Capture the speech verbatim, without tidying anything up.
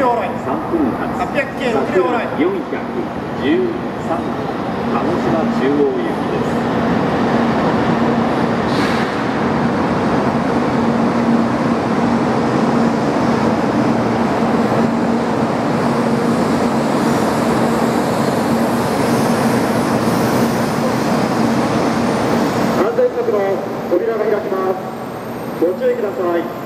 両往来。 さんぷん発はっぴゃく系ろく両往来。 よんひゃくじゅうさん鹿児島中央行きです。 扉が開きます。ご注意ください。